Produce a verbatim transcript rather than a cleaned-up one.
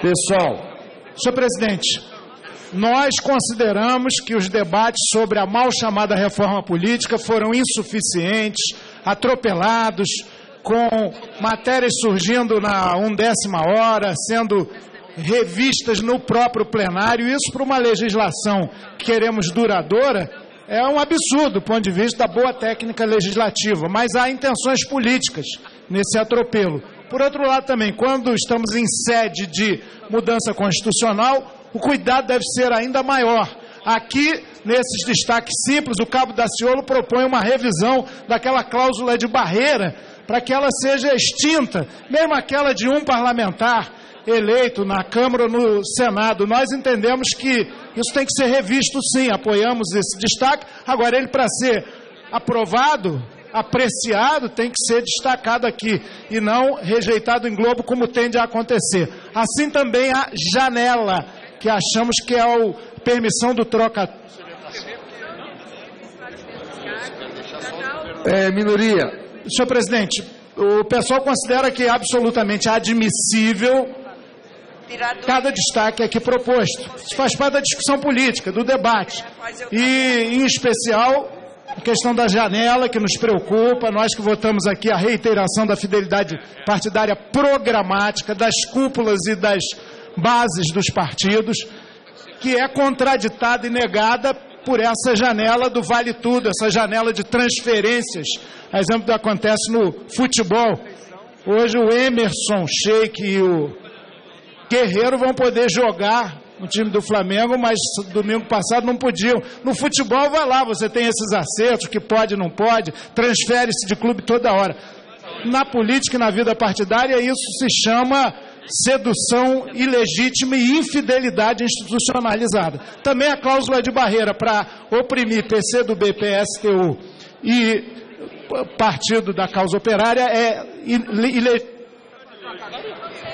Pessoal. Senhor presidente, nós consideramos que os debates sobre a mal chamada reforma política foram insuficientes, atropelados, com matérias surgindo na undécima hora, sendo revistas no próprio plenário. Isso, para uma legislação que queremos duradoura, é um absurdo do ponto de vista da boa técnica legislativa, mas há intenções políticas nesse atropelo. Por outro lado também, quando estamos em sede de mudança constitucional, o cuidado deve ser ainda maior. Aqui, nesses destaques simples, o cabo Daciolo propõe uma revisão daquela cláusula de barreira para que ela seja extinta, mesmo aquela de um parlamentar eleito na Câmara ou no Senado. Nós entendemos que isso tem que ser revisto, sim, apoiamos esse destaque. Agora, ele, para ser aprovado, apreciado, tem que ser destacado aqui e não rejeitado em globo, como tende a acontecer. Assim também a janela, que achamos que é a permissão do troca... É, minoria. Senhor presidente, o pessoal considera que é absolutamente admissível cada destaque aqui proposto. Isso faz parte da discussão política, do debate. E, em especial, a questão da janela, que nos preocupa, nós que votamos aqui a reiteração da fidelidade partidária programática, das cúpulas e das bases dos partidos, que é contraditada e negada por essa janela do vale tudo, essa janela de transferências, a exemplo do que acontece no futebol. Hoje o Emerson Sheik e o Guerreiro vão poder jogar no time do Flamengo, mas domingo passado não podiam. No futebol, vai lá, você tem esses acertos, que pode, não pode, transfere-se de clube toda hora. Na política e na vida partidária, isso se chama sedução ilegítima e infidelidade institucionalizada. Também a cláusula de barreira para oprimir P C do B, P S T U e partido da causa operária é ilegítima.